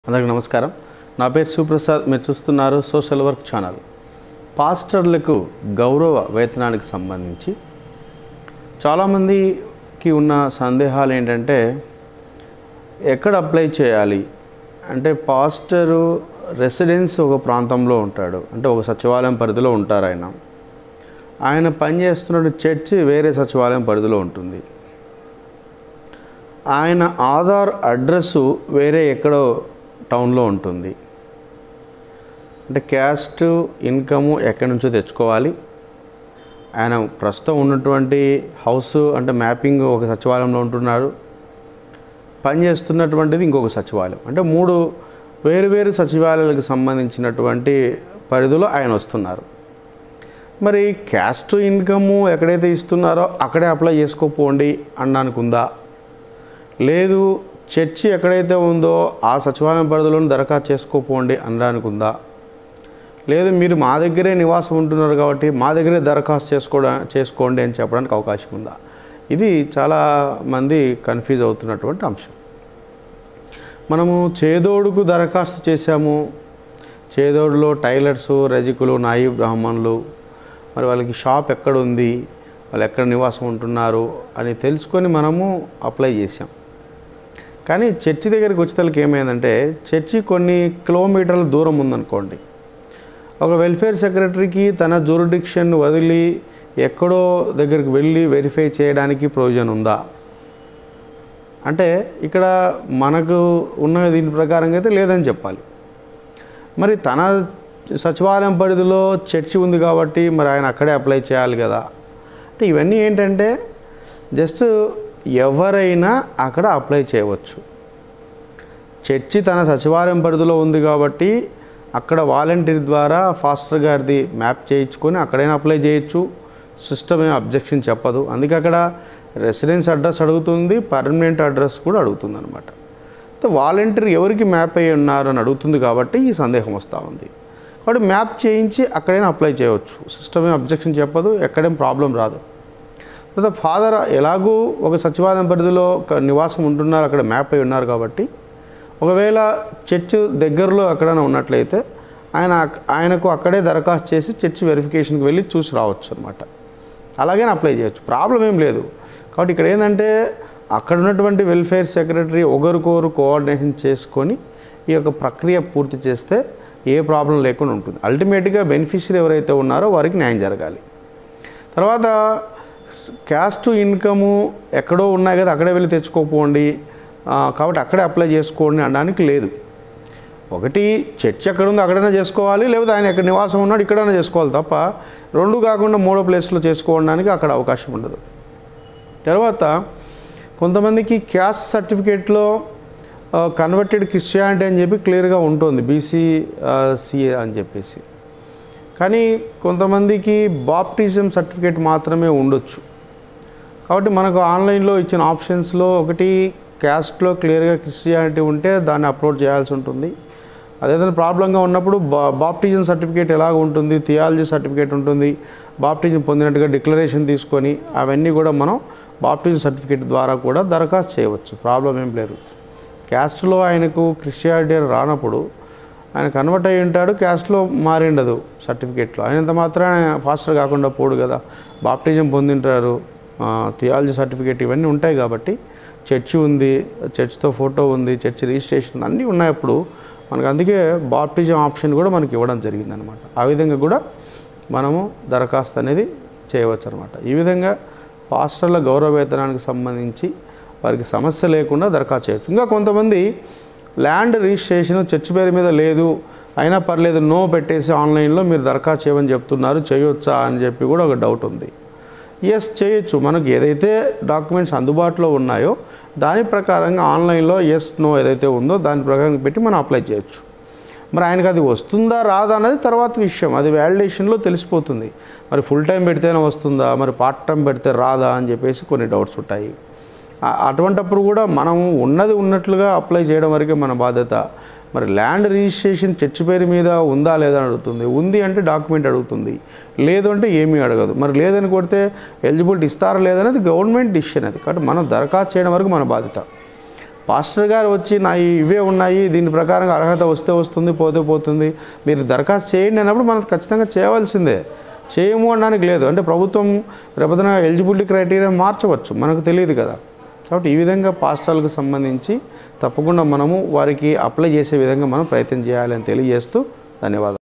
అందరికీ నమస్కారం. నా పేరు సుప్రసాద్. మీరు చూస్తున్నారు సోషల్ వర్క్ ఛానల్. పాస్టర్లకు గౌరవ వేతనానికి సంబంధించి చాలామందికి ఉన్న సందేహాలు ఏంటంటే, ఎక్కడ అప్లై చేయాలి అంటే, పాస్టరు రెసిడెన్స్ ఒక ప్రాంతంలో ఉంటాడు, అంటే ఒక సచివాలయం పరిధిలో ఉంటారు. ఆయన పనిచేస్తున్న చర్చి వేరే సచివాలయం పరిధిలో ఉంటుంది. ఆయన ఆధార్ అడ్రస్సు వేరే ఎక్కడో టౌన్లో ఉంటుంది. అంటే క్యాస్ట్, ఇన్కము ఎక్కడి నుంచో తెచ్చుకోవాలి. ఆయన ప్రస్తుతం ఉన్నటువంటి హౌస్ అంటే మ్యాపింగ్ ఒక సచివాలయంలో ఉంటున్నారు, పనిచేస్తున్నటువంటిది ఇంకొక సచివాలయం. అంటే 3 వేరు సచివాలయాలకు సంబంధించినటువంటి పరిధిలో ఆయన వస్తున్నారు. మరి క్యాస్ట్, ఇన్కము ఎక్కడైతే ఇస్తున్నారో అక్కడే అప్లై చేసుకోపోండి అనడానికి ఉందా? లేదు చర్చి ఎక్కడైతే ఉందో ఆ సచివాలయం పరిధిలోని దరఖాస్తు చేసుకోపోండి అనడానికి ఉందా? లేదు మీరు మా దగ్గరే నివాసం ఉంటున్నారు కాబట్టి మా దగ్గరే దరఖాస్తు చేసుకోండి అని చెప్పడానికి అవకాశం ఉందా? ఇది చాలామంది కన్ఫ్యూజ్ అవుతున్నటువంటి అంశం. మనము చేదోడుకు దరఖాస్తు చేశాము. చేదోడులో టైలర్సు, రజకులు, నాయి బ్రాహ్మణులు, మరి వాళ్ళకి షాప్ ఎక్కడ ఉంది, వాళ్ళు ఎక్కడ నివాసం ఉంటున్నారు అని తెలుసుకొని మనము అప్లై చేసాం. కానీ చర్చి దగ్గరికి వచ్చేసరికి ఏమైందంటే, చర్చి కొన్ని కిలోమీటర్ల దూరం ఉందనుకోండి, ఒక వెల్ఫేర్ సెక్రటరీకి తన జ్యూరిడిక్షన్ వదిలి ఎక్కడో దగ్గరికి వెళ్ళి వెరిఫై చేయడానికి ప్రయోజనం ఉందా అంటే, ఇక్కడ మనకు ఉన్న దీని ప్రకారంగా అయితే లేదని చెప్పాలి. మరి తన సచివాలయం పరిధిలో చర్చి ఉంది కాబట్టి మరి ఆయన అక్కడే అప్లై చేయాలి కదా. అంటే ఇవన్నీ ఏంటంటే, జస్ట్ ఎవరైనా అక్కడ అప్లై చేయవచ్చు. చర్చి తన సచివాలయం పరిధిలో ఉంది కాబట్టి అక్కడ వాలంటీర్ ద్వారా ఫాస్టర్ గారిది మ్యాప్ చేయించుకొని అక్కడైనా అప్లై చేయొచ్చు. సిస్టమ్ ఏం అబ్జెక్షన్ చెప్పదు. అందుకే అక్కడ రెసిడెన్స్ అడ్రస్ అడుగుతుంది, పర్మనెంట్ అడ్రస్ కూడా అడుగుతుంది అనమాట. వాలంటీర్ ఎవరికి మ్యాప్ అయ్యి ఉన్నారు అని అడుగుతుంది కాబట్టి ఈ సందేహం వస్తూ ఉంది. కాబట్టి మ్యాప్ చేయించి అక్కడైనా అప్లై చేయవచ్చు. సిస్టమ్ ఏం అబ్జెక్షన్ చెప్పదు, ఎక్కడేం ప్రాబ్లం రాదు. తర్వాత ఫాదర్ ఎలాగూ ఒక సచివాలయం పరిధిలో నివాసం ఉంటున్నారు, అక్కడ మ్యాప్ అయి ఉన్నారు కాబట్టి ఒకవేళ చర్చ్ దగ్గరలో ఎక్కడైనా ఉన్నట్లయితే ఆయనకు అక్కడే దరఖాస్తు చేసి చర్చ్ వెరిఫికేషన్కి వెళ్ళి చూసి రావచ్చు అనమాట. అలాగే అప్లై చేయొచ్చు, ప్రాబ్లం ఏం లేదు. కాబట్టి ఇక్కడ ఏంటంటే, అక్కడ ఉన్నటువంటి వెల్ఫేర్ సెక్రటరీ ఒకరికొకరు కోఆర్డినేషన్ చేసుకొని ఈ యొక్క ప్రక్రియ పూర్తి చేస్తే ఏ ప్రాబ్లం లేకుండా ఉంటుంది. అల్టిమేట్గా బెనిఫిషియరీ ఎవరైతే ఉన్నారో వారికి న్యాయం జరగాలి. తర్వాత క్యాస్ట్, ఇన్కము ఎక్కడో ఉన్నాయి కదా, అక్కడే వెళ్ళి తెచ్చుకోపోండి కాబట్టి అక్కడే అప్లై చేసుకోండి అనడానికి లేదు. ఒకటి చర్చ్ ఎక్కడ ఉందో అక్కడైనా చేసుకోవాలి, లేకపోతే ఆయన ఎక్కడ నివాసం ఉన్నాడు ఇక్కడైనా చేసుకోవాలి తప్ప 2 కాకుండా 3వ ప్లేస్లో చేసుకోవడానికి అక్కడ అవకాశం ఉండదు. తర్వాత కొంతమందికి క్యాస్ట్ సర్టిఫికేట్లో కన్వర్టెడ్ క్రిస్టియానిటీ అని చెప్పి క్లియర్గా ఉంటుంది, BCCA అని చెప్పేసి. కానీ కొంతమందికి బాప్టిజం సర్టిఫికేట్ మాత్రమే ఉండొచ్చు. కాబట్టి మనకు ఆన్లైన్లో ఇచ్చిన ఆప్షన్స్లో ఒకటి క్యాస్ట్లో క్లియర్గా క్రిస్టియానిటీ ఉంటే దాన్ని అప్లోడ్ చేయాల్సి ఉంటుంది. అదేవిధంగా ప్రాబ్లంగా ఉన్నప్పుడు బాప్టిజం సర్టిఫికేట్ ఎలాగ ఉంటుంది, థియాలజీ సర్టిఫికేట్ ఉంటుంది, బాప్టిజం పొందినట్టుగా డిక్లరేషన్ తీసుకొని అవన్నీ కూడా మనం బాప్టిజం సర్టిఫికేట్ ద్వారా కూడా దరఖాస్తు చేయవచ్చు, ప్రాబ్లం ఏం లేదు. క్యాస్ట్లో ఆయనకు క్రిస్టియానిటీ రానప్పుడు ఆయన కన్వర్ట్ అయ్యి ఉంటాడు, క్యాస్ట్లో మారిండదు సర్టిఫికేట్లో, ఆయనంత మాత్రాన ఫాస్టర్ కాకుండా పోడు కదా. బాప్టిజం పొందింటారు, థియాలజీ సర్టిఫికేట్ ఇవన్నీ ఉంటాయి కాబట్టి, చర్చి ఉంది, చర్చ్తో ఫోటో ఉంది, చర్చి రిజిస్ట్రేషన్ అన్నీ ఉన్నప్పుడు మనకు అందుకే బాప్టిజం ఆప్షన్ కూడా మనకి ఇవ్వడం జరిగిందనమాట. ఆ విధంగా కూడా మనము దరఖాస్తు అనేది చేయవచ్చు అనమాట. ఈ విధంగా పాస్టర్ల గౌరవ వేతనానికి సంబంధించి వారికి సమస్య లేకుండా దరఖాస్తు చేయవచ్చు. ఇంకా కొంతమంది ల్యాండ్ రిజిస్ట్రేషన్ చర్చి పేరు మీద లేదు, అయినా పర్లేదు నో పెట్టేసి ఆన్లైన్లో మీరు దరఖాస్తు చేయమని చెప్తున్నారు, చేయొచ్చా అని చెప్పి కూడా ఒక డౌట్ ఉంది. ఎస్ చేయొచ్చు. మనకు ఏదైతే డాక్యుమెంట్స్ అందుబాటులో ఉన్నాయో దాని ప్రకారంగా ఆన్లైన్లో ఎస్ నో ఏదైతే ఉందో దాని ప్రకారం పెట్టి మనం అప్లై చేయొచ్చు. మరి ఆయనకు అది వస్తుందా రాదా అనేది తర్వాత విషయం, అది వ్యాలిడేషన్లో తెలిసిపోతుంది. మరి ఫుల్ టైం పెడితేనే వస్తుందా, మరి పార్ట్ టైం పెడితే రాదా అని చెప్పేసి కొన్ని డౌట్స్ ఉంటాయి. అటువంటప్పుడు కూడా మనం ఉన్నది ఉన్నట్లుగా అప్లై చేయడం వరకే మన బాధ్యత. మరి ల్యాండ్ రిజిస్ట్రేషన్ చర్చి పేరు మీద ఉందా లేదా అని అడుగుతుంది, ఉంది అంటే డాక్యుమెంట్ అడుగుతుంది, లేదు అంటే ఏమీ అడగదు. మరి లేదని కొడితే ఎలిజిబిలిటీ ఇస్తారా లేదనేది గవర్నమెంట్ డిసిషన్ అది. కాబట్టి మనం దరఖాస్తు చేయడం వరకు మన బాధ్యత. పాస్టర్ గారు వచ్చి నా ఇవే ఉన్నాయి, దీని ప్రకారం అర్హత వస్తే వస్తుంది, పోతే పోతుంది, మీరు దరఖాస్తు చేయండి అన్నప్పుడు మనం ఖచ్చితంగా చేయవలసిందే. చేయము అనడానికి లేదు. అంటే ప్రభుత్వం రేపొద్దున ఎలిజిబిలిటీ క్రైటీరియా మార్చవచ్చు, మనకు తెలియదు కదా. కాబట్టి ఈ విధంగా పాస్టర్లకు సంబంధించి తప్పకుండా మనము వారికి అప్లై చేసే విధంగా మనం ప్రయత్నం చేయాలని తెలియజేస్తూ ధన్యవాదాలు.